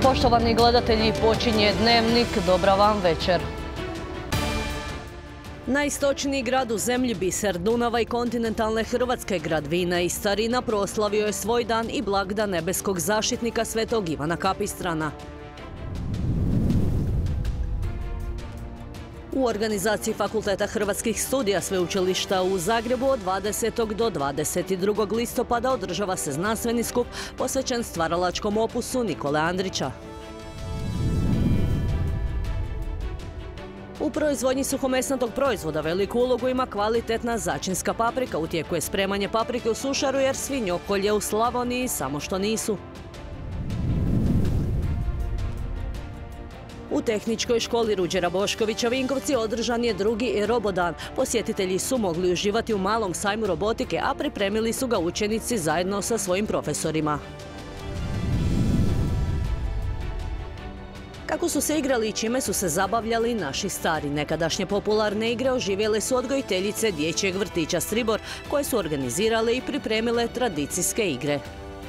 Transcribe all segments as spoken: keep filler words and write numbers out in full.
Poštovani gledatelji, počinje Dnevnik. Dobra vam večer. Najistočniji grad u zemlji, biser Dunava i kontinentalne Hrvatske, grad vina i starina, proslavio je svoj dan i blagdan nebeskog zaštitnika Svetog Ivana Kapistrana. U organizaciji Fakulteta hrvatskih studija Sveučilišta u Zagrebu od dvadesetog do dvadeset drugog listopada održava se znanstveni skup posvećen stvaralačkom opusu Nikole Andrića. U proizvodnji suhomesnatog proizvoda veliku ulogu ima kvalitetna začinska paprika. U tijeku je spremanje paprike u sušaru jer svinjokolje u Slavoniji samo što nisu. U Tehničkoj školi Ruđera Boškovića Vinkovci održan je drugi robodan. Posjetitelji su mogli uživati u malom sajmu robotike, a pripremili su ga učenici zajedno sa svojim profesorima. Kako su se igrali i čime su se zabavljali naši stari? Nekadašnje popularne igre oživjele su odgojiteljice dječjeg vrtića Stribor, koje su organizirale i pripremile tradicijske igre.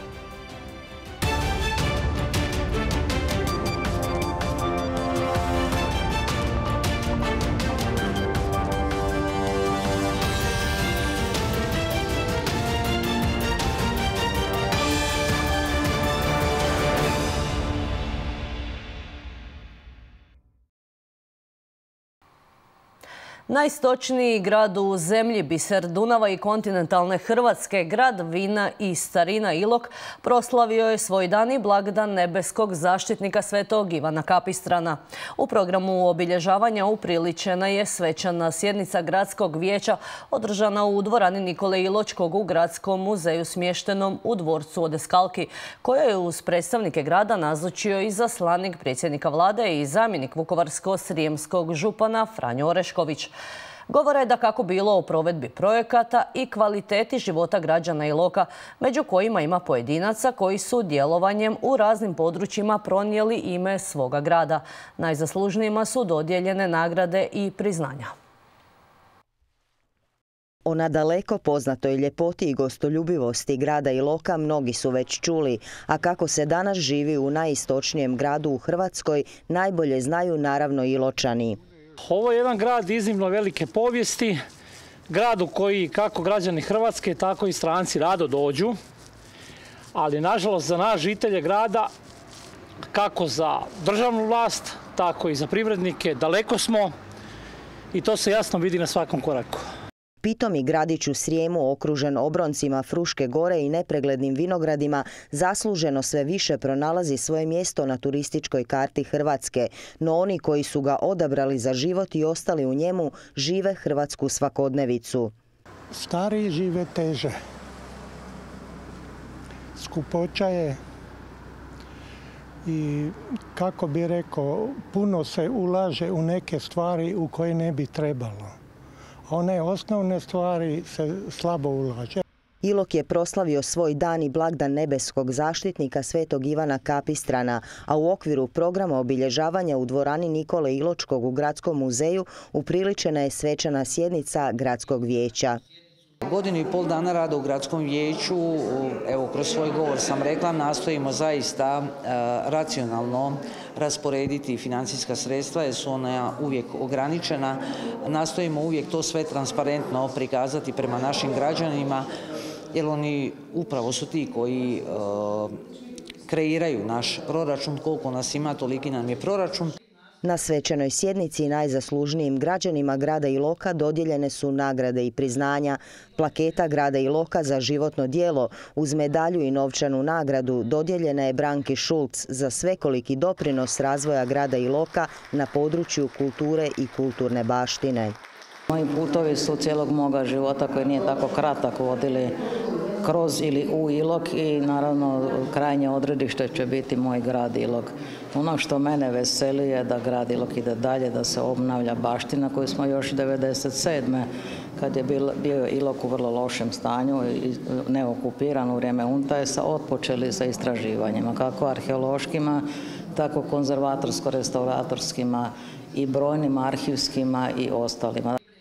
Najistočniji grad u zemlji, biser Dunava i kontinentalne Hrvatske, grad vina i starina Ilok, proslavio je svoj dan i blagdan nebeskog zaštitnika Svetog Ivana Kapistrana. U programu obilježavanja upriličena je svečana sjednica gradskog vijeća održana u dvorani Nikole Iločkog u Gradskom muzeju smještenom u dvorcu Odeskalki, koja je uz predstavnike grada nazočio i zaslanik predsjednika vlade i zamjenik vukovarsko-srijemskog župana Franjo Orešković. Govora je da kako bilo o provedbi projekata i kvaliteti života građana Iloka, među kojima ima pojedinaca koji su djelovanjem u raznim područjima pronijeli ime svoga grada. Najzaslužnijima su dodijeljene nagrade i priznanja. O nadaleko poznatoj ljepoti i gostoljubivosti grada Iloka mnogi su već čuli, a kako se danas živi u najistočnijem gradu u Hrvatskoj najbolje znaju naravno Iločani. Ovo je jedan grad iznimno velike povijesti, grad u koji kako građani Hrvatske, tako i stranci rado dođu, ali nažalost za nas žitelje grada, kako za državnu vlast, tako i za privrednike, daleko smo i to se jasno vidi na svakom koraku. Pitomi gradić u Srijemu, okružen obroncima Fruške gore i nepreglednim vinogradima, zasluženo sve više pronalazi svoje mjesto na turističkoj karti Hrvatske, no oni koji su ga odabrali za život i ostali u njemu žive hrvatsku svakodnevicu. Stariji žive teže. Skupoća je i, kako bi rekao, puno se ulaže u neke stvari u koje ne bi trebalo. One osnovne stvari se slabo ulaže. Ilok je proslavio svoj dan i blagdan nebeskog zaštitnika Svetog Ivana Kapistrana, a u okviru programa obilježavanja u dvorani Nikole Iločkog u Gradskom muzeju upriličena je svečana sjednica Gradskog vijeća. Godinu i pol dana rada u Gradskom vijeću, evo kroz svoj govor sam rekla, nastojimo zaista racionalno rasporediti financijska sredstva jer su ona uvijek ograničena. Nastojimo uvijek to sve transparentno prikazati prema našim građanima jer oni upravo su ti koji kreiraju naš proračun. Koliko nas ima, toliki nam je proračun. Na svečanoj sjednici najzaslužnijim građanima grada Iloka dodijeljene su nagrade i priznanja. Plaketa grada Iloka za životno djelo uz medalju i novčanu nagradu dodijeljena je Branki Šulc za svekoliki doprinos razvoja grada Iloka na području kulture i kulturne baštine. Moji putovi su cijelog moga života koji nije tako kratak vodili kroz ili u Ilok i naravno krajnje odredište će biti moj grad Ilok. Ono što mene veseli je da grad Ilok ide dalje, da se obnavlja baština koju smo još devedeset sedme kad je bio Ilok u vrlo lošem stanju i neokupiran u vrijeme U N T A E-sa otpočeli sa istraživanjima, kako arheološkima, tako konzervatorsko-restauratorskima i brojnim arhivskima i ostalima.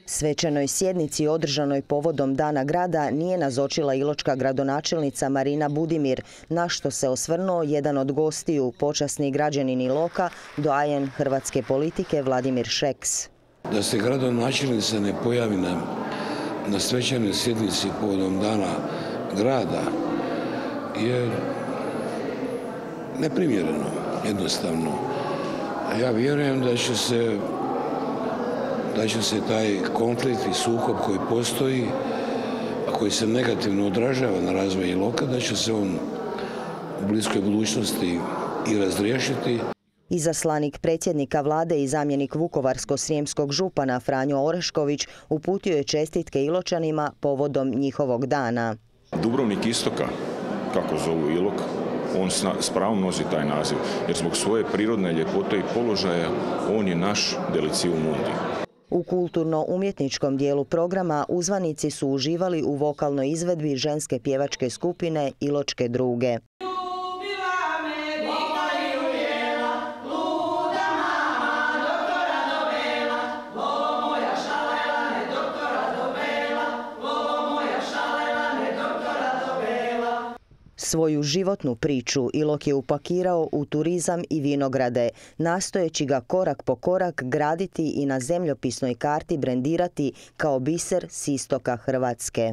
Svečanoj sjednici održanoj povodom Dana grada nije nazočila iločka gradonačelnica Marina Budimir, na što se osvrnuo jedan od gostiju, počasni građanin Iloka, doajen hrvatske politike Vladimir Šeks. Da se gradonačelnica ne pojavi na, na svečanoj sjednici povodom Dana grada je neprimjereno, jednostavno. Ja vjerujem da će se da će se taj konflikt i sukob koji postoji, a koji se negativno odražava na razvoj Iloka, da će se on u bliskoj budućnosti i razriješiti. Izaslanik predsjednika vlade i zamjenik vukovarsko-srijemskog župana Franjo Orešković uputio je čestitke Iločanima povodom njihovog dana. Dubrovnik istoka, kako zovu Ilok, on s pravom nosi taj naziv, jer zbog svoje prirodne ljepote i položaja on je naš Delicium Mundi. U kulturno-umjetničkom dijelu programa uzvanici su uživali u vokalnoj izvedbi ženske pjevačke skupine Iločke druge. Svoju životnu priču Ilok je upakirao u turizam i vinograde, nastojeći ga korak po korak graditi i na zemljopisnoj karti brendirati kao biser s istoka Hrvatske.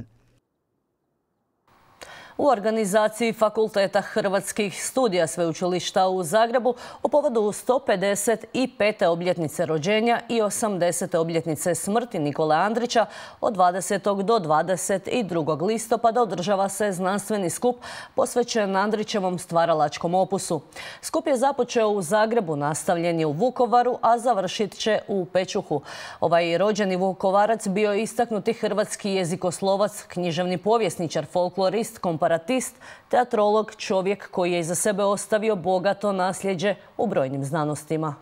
U organizaciji Fakulteta hrvatskih studija Sveučilišta u Zagrebu u povodu sto pedeset pete obljetnice rođenja i osamdesete obljetnice smrti Nikole Andrića od dvadesetog do dvadeset drugog listopada održava se znanstveni skup posvećen Andrićevom stvaralačkom opusu. Skup je započeo u Zagrebu, nastavljen je u Vukovaru, a završit će u Pečuhu. Ovaj rođeni Vukovarac bio je istaknuti hrvatski jezikoslovac, književni povjesničar, folklorist, komparatist, teatrolog, čovjek koji je iza sebe ostavio bogato nasljeđe u brojnim znanostima.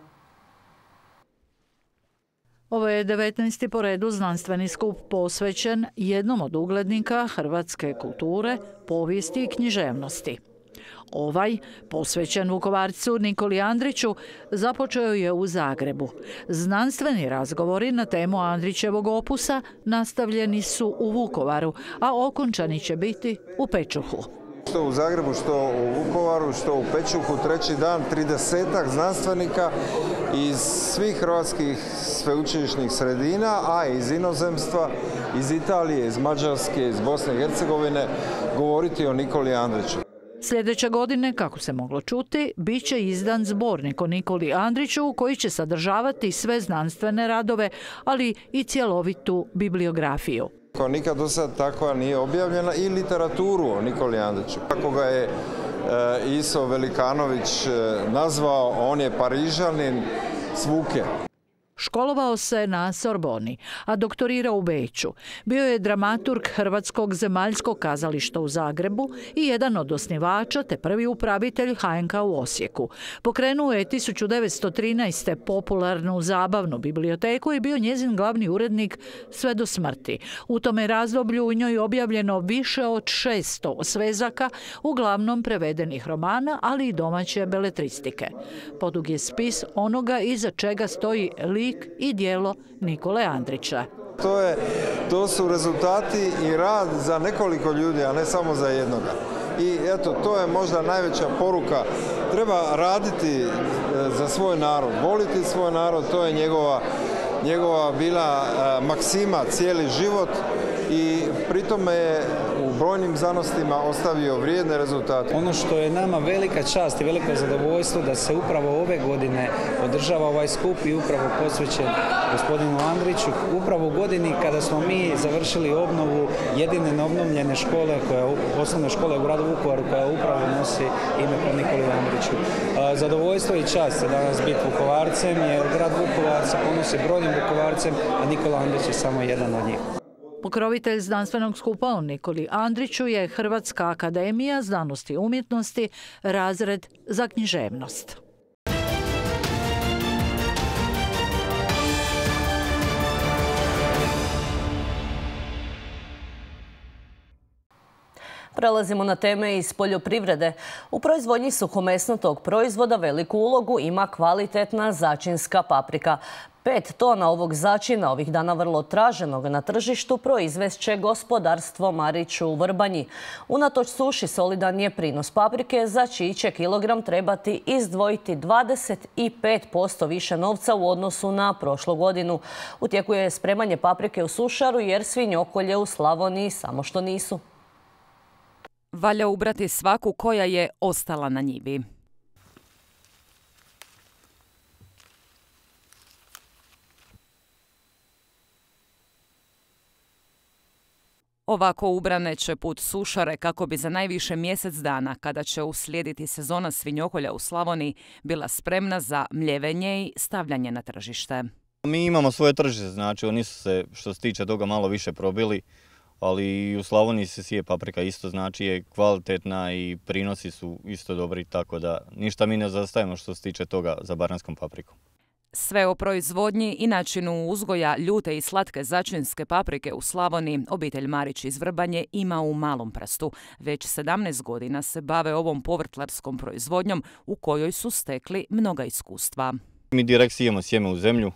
Ovo je devetnaesti po redu znanstveni skup posvećen jednom od uglednika hrvatske kulture, povijesti i književnosti. Ovaj, posvećen Vukovarcu Nikoli Andriću, započeo je u Zagrebu. Znanstveni razgovori na temu Andrićevog opusa nastavljeni su u Vukovaru, a okončani će biti u Pečuhu. Što u Zagrebu, što u Vukovaru, što u Pečuhu, treći dan, tridesetak znanstvenika iz svih hrvatskih sveučilišnih sredina, a iz inozemstva, iz Italije, iz Mađarske, iz Bosne i Hercegovine, govoriti o Nikoli Andriću. Sljedeće godine, kako se moglo čuti, bit će izdan zbornik o Nikoli Andriću koji će sadržavati sve znanstvene radove, ali i cjelovitu bibliografiju. Kao nikad do sad takva nije objavljena i literaturu o Nikoli Andriću. Kako ga je Iso Velikanović nazvao, on je Parižanin s Vuke. Školovao se na Sorboni, a doktorirao u Beču. Bio je dramaturg Hrvatskog zemaljskog kazališta u Zagrebu i jedan od osnivača te prvi upravitelj H N K u Osijeku. Pokrenuo je tisuću devetsto trinaeste. popularnu zabavnu biblioteku i bio njezin glavni urednik sve do smrti. U tome razdoblju u njoj objavljeno više od šesto svezaka, uglavnom prevedenih romana, ali i domaće beletristike. Podug je spis onoga iza čega stoji lik i djelo Nikole Andrića. To, je, to su rezultati i rad za nekoliko ljudi, a ne samo za jednoga. I eto, to je možda najveća poruka. Treba raditi za svoj narod, voliti svoj narod, to je njegova, njegova bila maksima cijeli život i pritome je u brojnim znanostima ostavio vrijedne rezultate. Ono što je nama velika čast i veliko zadovoljstvo da se upravo ove godine održava ovaj skup i upravo posvećen gospodinu Andriću, upravo u godini kada smo mi završili obnovu jedine neobnovljene škole, koja, osnovne škole u gradu Vukovaru, koja upravo nosi ime po Nikoli Andriću. Zadovoljstvo i čast je danas biti Vukovarcem, jer grad Vukovar se ponosi brojnim Vukovarcem, a Nikola Andrić je samo jedan od njih. Pokrovitelj znanstvenog skupa o Nikoli Andriću je Hrvatska akademija znanosti i umjetnosti, razred za književnost. Prelazimo na teme iz poljoprivrede. U proizvodnji suhomesnatog proizvoda veliku ulogu ima kvalitetna začinska paprika. Pet tona ovog začina, ovih dana vrlo traženog na tržištu, proizvest će gospodarstvo Marić u Vrbanji. Unatoč suši solidan je prinos paprike, za čiji će kilogram trebati izdvojiti dvadeset pet posto više novca u odnosu na prošlu godinu. U tijeku je spremanje paprike u sušaru jer svinjokolje u Slavoniji samo što nisu. Valja ubrati svaku koja je ostala na njivi. Ovako ubrane će put sušare kako bi za najviše mjesec dana, kada će uslijediti sezona svinjokolja u Slavoniji, bila spremna za mljevenje i stavljanje na tržište. Mi imamo svoje tržište, znači oni su se što se tiče toga malo više probili, ali i u Slavoniji se sije paprika isto, znači je kvalitetna i prinosi su isto dobri, tako da ništa mi ne zaostajemo što se tiče toga za baranskom paprikom. Sve o proizvodnji i načinu uzgoja ljute i slatke začinske paprike u Slavoniji obitelj Marić iz Vrbanje ima u malom prstu. Već sedamnaest godina se bave ovom povrtlarskom proizvodnjom u kojoj su stekli mnoga iskustva. Mi direkt sijemo sjeme u zemlju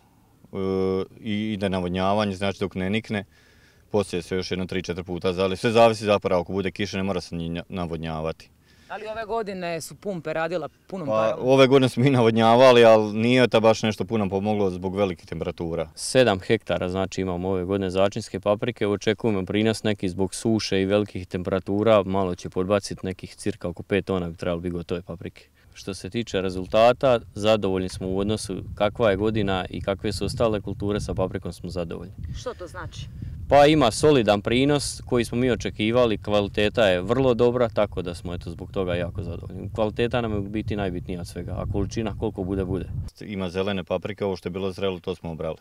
i ide navodnjavanje, znači dok ne nikne. Poslije se još jedno tri četiri puta zali. Sve zavisi zapravo, ako bude kiše ne mora se navodnjavati. Ali ove godine su pumpe radila punom pa, parom? Ove godine smo mi navodnjavali, ali nije to baš nešto puno pomoglo zbog velikih temperatura. Sedam hektara znači imamo ove godine začinske paprike, očekujemo prinos neki zbog suše i velikih temperatura, malo će podbaciti nekih cirka oko pet tona bi trebalo biti gotove paprike. Što se tiče rezultata, zadovoljni smo u odnosu kakva je godina i kakve su ostale kulture, sa paprikom smo zadovoljni. Što to znači? Pa ima solidan prinos koji smo mi očekivali, kvaliteta je vrlo dobra, tako da smo eto zbog toga jako zadovoljni. Kvaliteta nam je biti najbitnija od svega, a količina koliko bude, bude. Ima zelene paprike, ovo što je bilo zrelo, to smo obrali.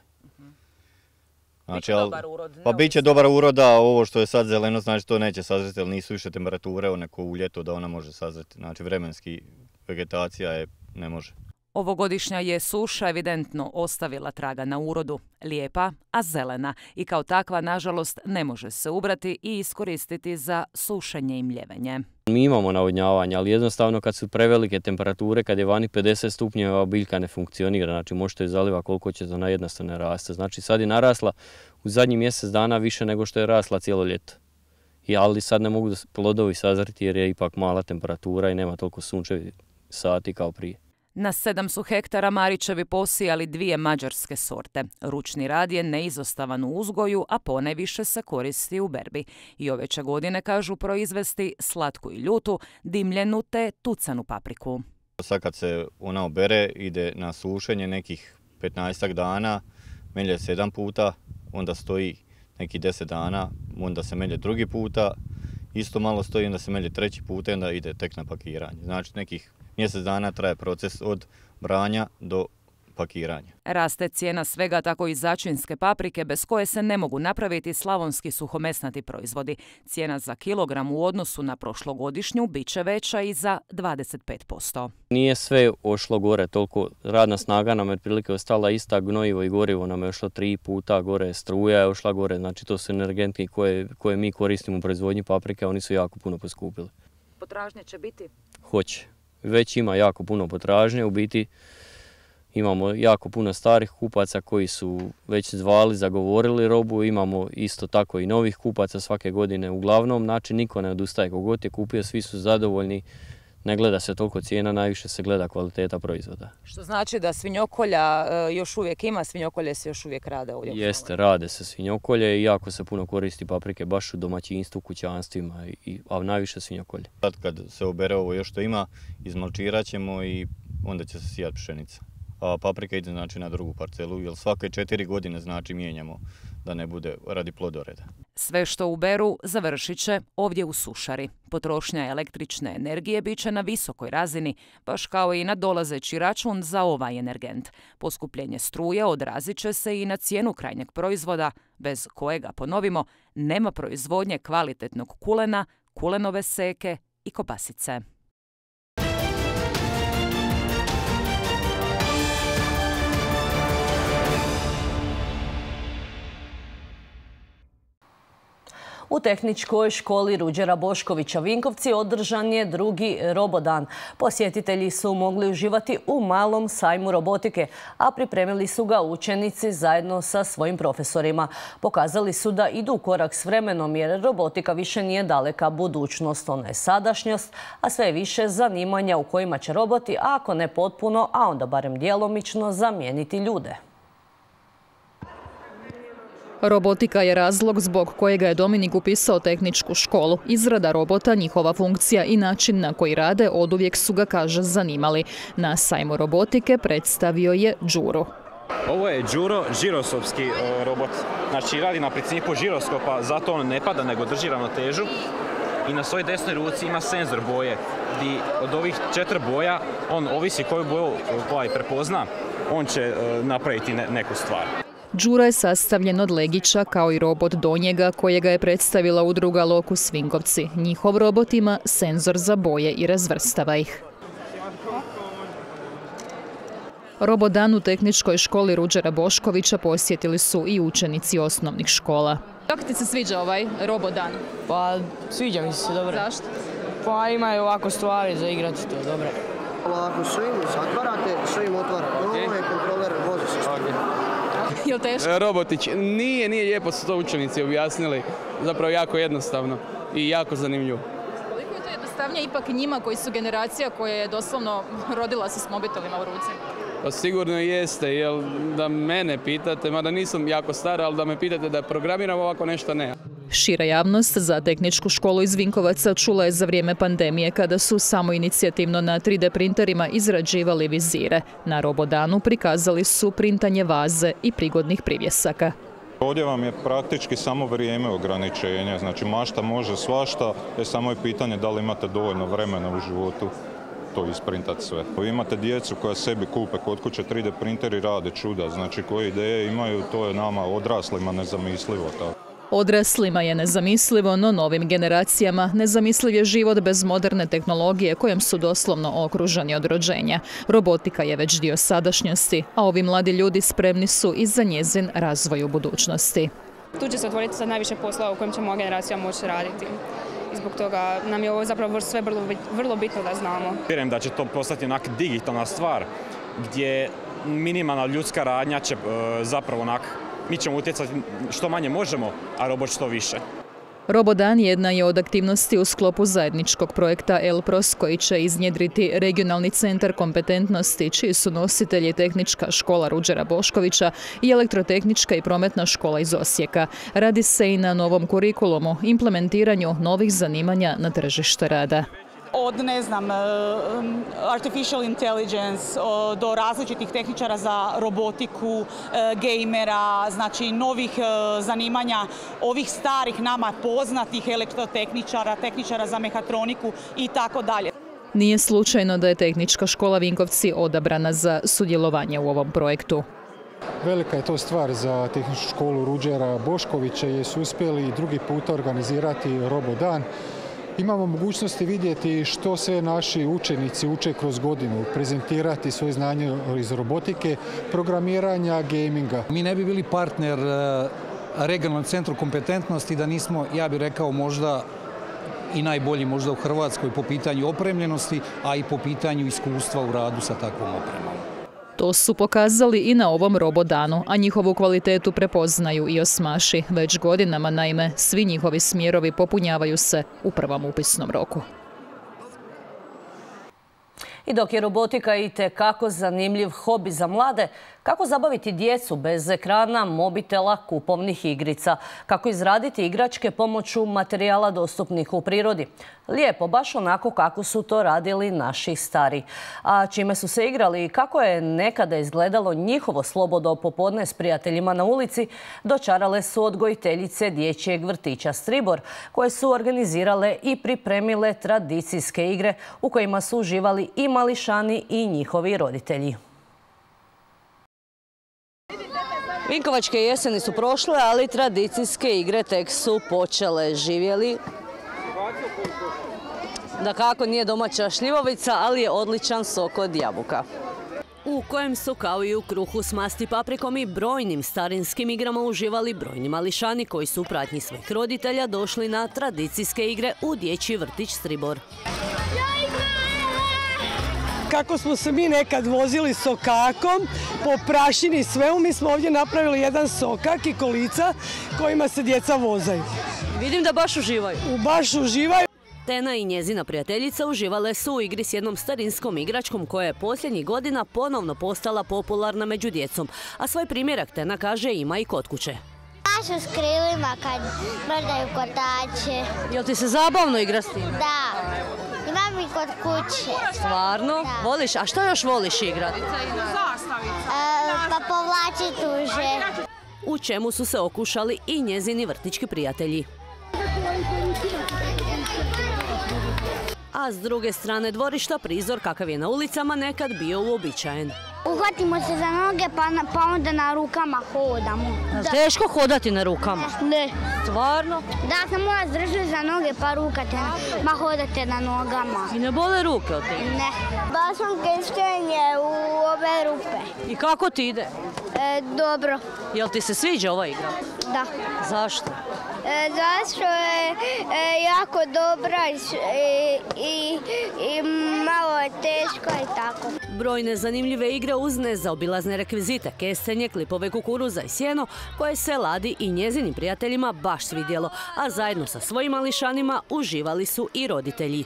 Znači, biće dobar urod? Pa bit će dobar urod, a ovo što je sad zeleno, znači to neće sazreti, jer nisu više temperature, onako u ljeto da ona može sazreti. Znači vremenski vegetacija je ne može. Ovogodišnja je suša evidentno ostavila traga na urodu, lijepa, a zelena i kao takva, nažalost, ne može se ubrati i iskoristiti za sušenje i mljevenje. Mi imamo navodnjavanje, ali jednostavno kad su prevelike temperature, kad je vani pedeset stupnjeva, biljka ne funkcionira, znači možete je zaliva koliko će to jednostavno raste. Znači sad je narasla u zadnjih mjesec dana više nego što je rasla cijelo ljeto. I ali sad ne mogu plodovi sazriti jer je ipak mala temperatura i nema toliko sunčevih sati kao prije. Na sedam su hektara Marićevi posijali dvije mađarske sorte. Ručni rad je neizostavan u uzgoju, a ponajviše se koristi u berbi. I ove će godine, kažu, proizvesti slatku i ljutu, dimljenu te tucanu papriku. Sad kad se ona obere, ide na sušenje nekih petnaestak dana, melje sedam puta, onda stoji nekih deset dana, onda se melje drugi puta, isto malo stoji, onda se melje treći put i onda ide tek na pakiranje. Znači nekih mjesec dana traje proces od branja do pakiranja. Raste cijena svega, tako i začinske paprike, bez koje se ne mogu napraviti slavonski suhomesnati proizvodi. Cijena za kilogram u odnosu na prošlogodišnju bit će veća i za dvadeset pet posto. Nije sve ošlo gore, toliko radna snaga nam je otprilike ostala ista, gnojivo i gorivo nam je ošlo tri puta gore, struja je ošla gore, znači to su energenti koje, koje mi koristimo u proizvodnji paprike, oni su jako puno poskupili. Potražnje će biti? Hoće. Već ima jako puno potražnje, u biti imamo jako puno starih kupaca koji su već zvali, zagovorili robu, imamo isto tako i novih kupaca svake godine. Uglavnom, znači niko ne odustaje, kogod je kupio, svi su zadovoljni, ne gleda se toliko cijena, najviše se gleda kvaliteta proizvoda. Što znači da svinjokolja još uvijek ima, svinjokolje se još uvijek rade ovdje? Jeste, rade se svinjokolje i jako se puno koristi paprike baš u domaćinstvu, kućanstvima, i, a najviše svinjokolje. Sad kad se obere ovo još što ima, izmalčirat ćemo i onda će se sijati pšenica. A paprika ide znači na drugu parcelu, jer svake četiri godine znači mijenjamo da ne bude radi plodoreda. Sve što uberu završit će ovdje u sušari. Potrošnja električne energije bit će na visokoj razini, baš kao i na dolazeći račun za ovaj energent. Poskupljenje struje odrazit će se i na cijenu krajnjeg proizvoda, bez kojega, ponovimo, nema proizvodnje kvalitetnog kulena, kulenove seke i kobasice. U tehničkoj školi Ruđera Boškovića Vinkovci održan je drugi Robodan. Posjetitelji su mogli uživati u malom sajmu robotike, a pripremili su ga učenici zajedno sa svojim profesorima. Pokazali su da idu korak s vremenom jer robotika više nije daleka budućnost, ona je sadašnjost, a sve je više zanimanja u kojima će roboti, ako ne potpuno, a onda barem djelomično, zamijeniti ljude. Robotika je razlog zbog kojega je Dominik upisao tehničku školu. Izrada robota, njihova funkcija i način na koji rade oduvijek su ga, kaže, zanimali. Na sajmu robotike predstavio je Đuro. Ovo je Đuro, žiroskopski robot. Znači radi na principu žiroskopa, zato on ne pada nego drži ravnotežu. I na svojoj desnoj ruci ima senzor boje, gdje od ovih četiri boja, on ovisi koju boju ovaj prepozna, on će napraviti neku stvar. Đura je sastavljen od legića kao i robot do njega kojega je predstavila udruga Lokus Vinkovci. Njihov robot ima senzor za boje i razvrstava ih. Robodan u tehničkoj školi Ruđera Boškovića posjetili su i učenici osnovnih škola. Kako ti se sviđa ovaj Robodan? Pa sviđa mi se, dobro. Zašto? Pa imaju ovako stvari za igrati to, dobro. Ovako svim zatvarate, svim otvarate. Ovo je kontroler, vozi se stavlja. Je li teško? Robotić, nije, nije lijepo su to učenici objasnili. Zapravo jako jednostavno i jako zanimljivo. Koliko je to jednostavnije ipak njima koji su generacija koja je doslovno rodila se s mobitelima u ruci? Pa sigurno jeste, jer da mene pitate, mada nisam jako stara, ali da me pitate da programiram ovako nešto ne. Šira javnost za tehničku školu iz Vinkovaca čula je za vrijeme pandemije kada su samoinicijativno na tri D printerima izrađivali vizire. Na Robodanu prikazali su printanje vaze i prigodnih privjesaka. Ovdje vam je praktički samo vrijeme ograničenja, znači mašta može svašta, je samo je pitanje da li imate dovoljno vremena u životu to isprintati sve. Vi imate djecu koja sebi kupe kod kuće tri D printer i rade čuda, znači koje ideje imaju, to je nama odraslima nezamislivo tako. Odraslima je nezamislivo, no novim generacijama nezamisliv je život bez moderne tehnologije kojom su doslovno okruženi od rođenja. Robotika je već dio sadašnjosti, a ovi mladi ljudi spremni su i za njezin razvoj u budućnosti. Tu će se otvoriti sad najviše posla u kojem će moja generacija moći raditi. I zbog toga nam je ovo zapravo sve vrlo, vrlo bitno da znamo. Vjerujem da će to postati onak digitalna stvar gdje minimalna ljudska radnja će zapravo onak, mi ćemo utjecati što manje možemo, a robot što više. Robodan jedna je od aktivnosti u sklopu zajedničkog projekta Elpros koji će iznjedriti regionalni centar kompetentnosti čiji su nositelji tehnička škola Ruđera Boškovića i elektrotehnička i prometna škola iz Osijeka. Radi se i na novom kurikulumu, implementiranju novih zanimanja na tržište rada. Od, ne znam, artificial intelligence do različitih tehničara za robotiku, gejmera, znači novih zanimanja, ovih starih nama poznatih elektrotehničara, tehničara za mehatroniku i tako dalje. Nije slučajno da je tehnička škola Vinkovci odabrana za sudjelovanje u ovom projektu. Velika je to stvar za tehničku školu Ruđera Boškovića jer su uspjeli drugi puta organizirati Robodan. Imamo mogućnosti vidjeti što sve naši učenici uče kroz godinu, prezentirati svoje znanje iz robotike, programiranja, gaminga. Mi ne bi bili partner regionalnom centru kompetentnosti da nismo, ja bih rekao, možda i najbolji možda u Hrvatskoj po pitanju opremljenosti, a i po pitanju iskustva u radu sa takvom opremom. To su pokazali i na ovom Robodanu, a njihovu kvalitetu prepoznaju i osmaši. Već godinama, naime, svi njihovi smjerovi popunjavaju se u prvom upisnom roku. I dok je robotika itekako zanimljiv hobi za mlade, kako zabaviti djecu bez ekrana, mobitela, kupovnih igrica? Kako izraditi igračke pomoću materijala dostupnih u prirodi? Lijepo, baš onako kako su to radili naši stari. A čime su se igrali i kako je nekada izgledalo njihovo slobodno popodne s prijateljima na ulici, dočarale su odgojiteljice dječjeg vrtića Stribor, koje su organizirale i pripremile tradicijske igre u kojima su uživali i mališani i njihovi roditelji. Vinkovačke jeseni su prošle, ali tradicijske igre tek su počele. Živjeli. Dakako nije domaća šljivovica, ali je odličan sok od jabuka. u kojem su kao i u kruhu s masti paprikom i brojnim starinskim igrama uživali brojni mališani koji su u pratnji svojih roditelja došli na tradicijske igre u dječji vrtić Stribor. Kako smo se mi nekad vozili sokakom po prašini svemu, mi smo ovdje napravili jedan sokak i kolica kojima se djeca vozaju. Vidim da baš uživaju. Baš uživaju. Tena i njezina prijateljica uživale su u igri s jednom starinskom igračkom koja je posljednjih godina ponovno postala popularna među djecom. A svoj primjerak Tena kaže ima i kod kuće. Baš s krilima kad mrdaju kotače. Jel ti se zabavno igra s tim? Da. Imam i kod kuće. Stvarno? Da. Voliš? A što još voliš igrati? E, pa povlači tuže. U čemu su se okušali i njezini vrtićki prijatelji. A s druge strane dvorišta prizor kakav je na ulicama nekad bio uobičajen. Uhvatimo se za noge pa, pa onda na rukama hodamo. Da. Teško hodati na rukama? Ne. Stvarno? Da, samo vas drži za noge pa rukate, ma hodate na nogama. I ne bole ruke od tega? Ne. Ba sam krštenje u ove rupe. I kako ti ide? E, dobro. Jel ti se sviđa ova igra? Da. Zašto? E, zašto je e, jako dobra i, i, i malo je teško i tako. Brojne zanimljive igre uz nezaobilazne rekvizite, kestenje, klipove kukuruza i sjeno, koje se Ladi i njezinim prijateljima baš svidjelo, a zajedno sa svojim mališanima uživali su i roditelji.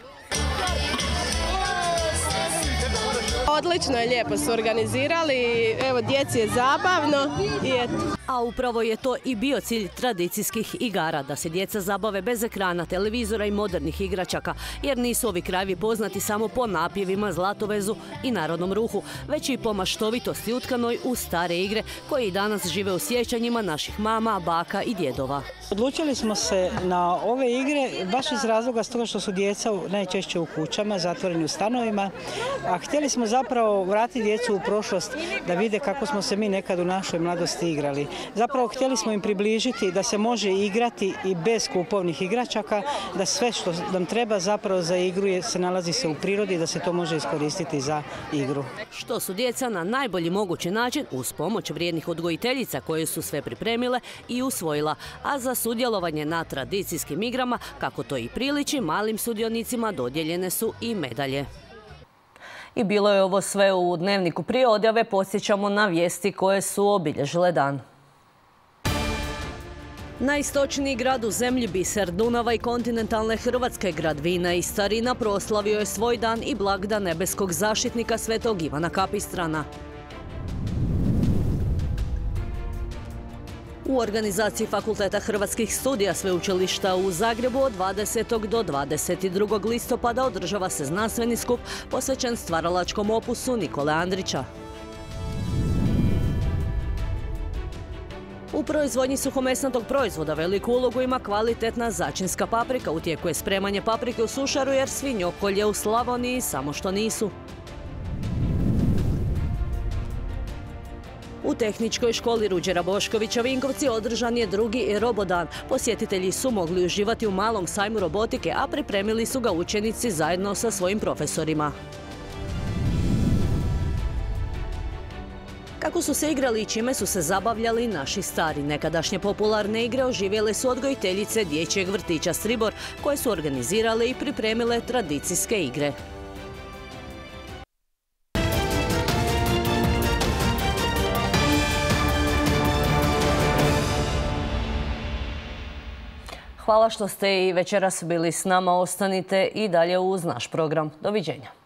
Odlično je, lijepo su organizirali, evo djeci je zabavno i eto. A upravo je to i bio cilj tradicijskih igara, da se djeca zabave bez ekrana, televizora i modernih igračaka, jer nisu ovi krajevi poznati samo po napjevima, zlatovezu i narodnom ruhu, već i po maštovitosti utkanoj u stare igre koje i danas žive u sjećanjima naših mama, baka i djedova. Odlučili smo se na ove igre baš iz razloga s toga što su djeca najčešće u kućama, zatvoreni u stanovima, a htjeli smo zapravo vratiti djecu u prošlost da vide kako smo se mi nekad u našoj mladosti igrali. Zapravo htjeli smo im približiti da se može igrati i bez kupovnih igračaka, da sve što nam treba zapravo za igru je, se nalazi se u prirodi i da se to može iskoristiti za igru. Što su djeca na najbolji mogući način uz pomoć vrijednih odgojiteljica koje su sve pripremile i usvojila, a za sudjelovanje na tradicijskim igrama, kako to i priliči, malim sudionicima dodijeljene su i medalje. I bilo je ovo sve u Dnevniku. Prije odjave podsjećamo na vijesti koje su obilježile dan. Najistočniji grad u zemlji, biser Dunava i kontinentalne Hrvatske, grad vina i starina, proslavio je svoj dan i blagdan nebeskog zaštitnika svetog Ivana Kapistrana. U organizaciji Fakulteta hrvatskih studija Sveučilišta u Zagrebu od dvadesetog do dvadeset drugog listopada održava se znanstveni skup posvećen stvaralačkom opusu Nikole Andrića. U proizvodnji suhomesnatog proizvoda veliku ulogu ima kvalitetna začinska paprika. U tijeku je spremanje paprike u sušaru jer svinjokolje u Slavoniji samo što nisu. U Tehničkoj školi Ruđera Boškovića Vinkovci održan je drugi robodan. Posjetitelji su mogli uživati u malom sajmu robotike, a pripremili su ga učenici zajedno sa svojim profesorima. Kako su se igrali i čime su se zabavljali naši stari? Nekadašnje popularne igre oživjele su odgojiteljice dječjeg vrtića Stribor, koje su organizirale i pripremile tradicijske igre. Hvala što ste i večeras bili s nama. Ostanite i dalje uz naš program. Doviđenja.